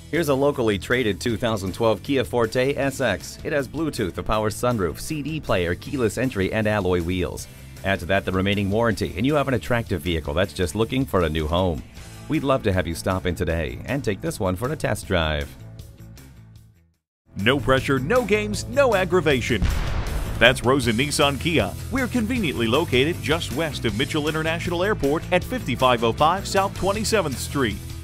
Here's a locally traded 2012 Kia Forte SX. It has Bluetooth, a power sunroof, CD player, keyless entry, and alloy wheels. Add to that the remaining warranty, and you have an attractive vehicle that's just looking for a new home. We'd love to have you stop in today and take this one for a test drive. No pressure, no games, no aggravation. That's Rosen Nissan Kia. We're conveniently located just west of Mitchell International Airport at 5505 South 27th Street.